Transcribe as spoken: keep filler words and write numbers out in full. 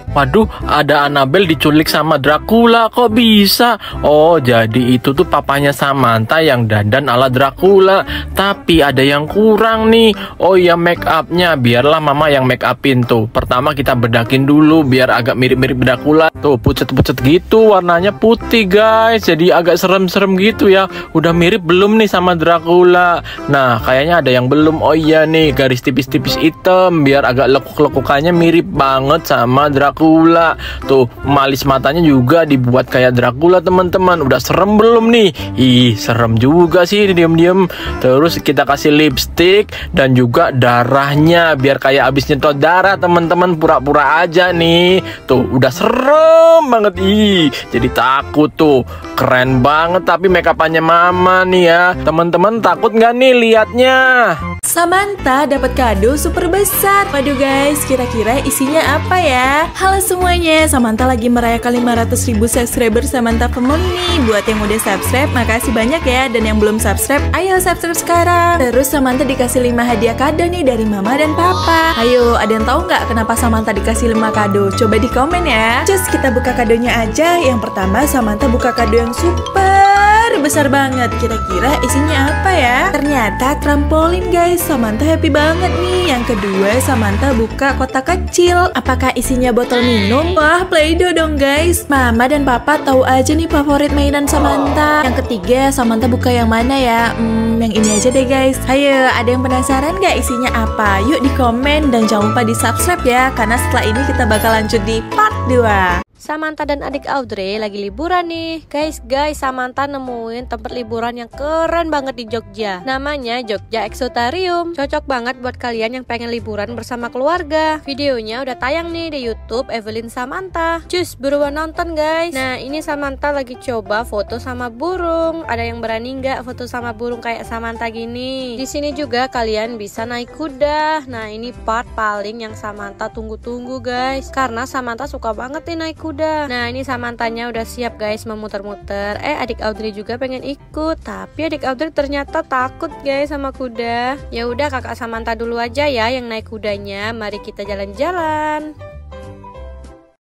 Waduh, ada Annabelle diculik sama Dracula, kok bisa? Oh, jadi itu tuh papanya Samantha yang dandan ala Dracula. Tapi ada yang kurang nih. Oh iya, make upnya. Biarlah mama yang make upin tuh. Pertama kita bedakin dulu biar agak mirip-mirip Dracula. Tuh, pucet-pucet gitu, warnanya putih guys. Jadi agak serem-serem gitu ya. Udah mirip belum nih sama Dracula? Nah, kayaknya ada yang belum. Oh iya nih, garis tipis-tipis hitam biar agak lekuk-lekukannya mirip banget sama Dracula. Dracula. Tuh, malis matanya juga dibuat kayak Dracula, teman-teman. Udah serem belum nih? Ih, serem juga sih diam-diam. Terus kita kasih lipstick dan juga darahnya biar kayak abis nyedot darah, teman-teman. Pura-pura aja nih. Tuh, udah serem banget. Ih, jadi takut tuh. Keren banget tapi make upannya mama nih ya. Teman-teman takut nggak nih liatnya? Samantha dapat kado super besar. Waduh guys, kira-kira isinya apa ya? Halo semuanya, Samantha lagi merayakan lima ratus ribu subscriber Samantha Family nih. Buat yang udah subscribe, makasih banyak ya. Dan yang belum subscribe, ayo subscribe sekarang. Terus Samantha dikasih lima hadiah kado nih dari mama dan papa. Ayo, ada yang tahu nggak kenapa Samantha dikasih lima kado? Coba di komen ya. Just kita buka kadonya aja. Yang pertama, Samantha buka kado yang super besar banget. Kira-kira isinya apa ya? Ternyata trampolin guys. Samantha happy banget nih. Yang kedua, Samantha buka kotak kecil. Apakah isinya botol minum? Wah, Play-Doh dong guys. Mama dan papa tahu aja nih favorit mainan Samantha. Yang ketiga, Samantha buka yang mana ya? Hmm, yang ini aja deh guys. Ayo, ada yang penasaran gak isinya apa? Yuk di komen dan jangan lupa di subscribe ya. Karena setelah ini kita bakal lanjut di part dua. Samantha dan adik Audrey lagi liburan nih. Guys, guys, Samantha nemuin tempat liburan yang keren banget di Jogja. Namanya Jogja Exotarium. Cocok banget buat kalian yang pengen liburan bersama keluarga. Videonya udah tayang nih di YouTube Evelyn Samantha. Cus, buruan nonton guys. Nah, ini Samantha lagi coba foto sama burung. Ada yang berani nggak foto sama burung kayak Samantha gini? Di sini juga kalian bisa naik kuda. Nah, ini part paling yang Samantha tunggu-tunggu guys. Karena Samantha suka banget nih naik kuda. Udah. Nah, ini Samanthanya udah siap guys memutar-muter. Eh, adik Audrey juga pengen ikut, tapi adik Audrey ternyata takut guys sama kuda. Ya udah, kakak Samantha dulu aja ya yang naik kudanya. Mari kita jalan-jalan.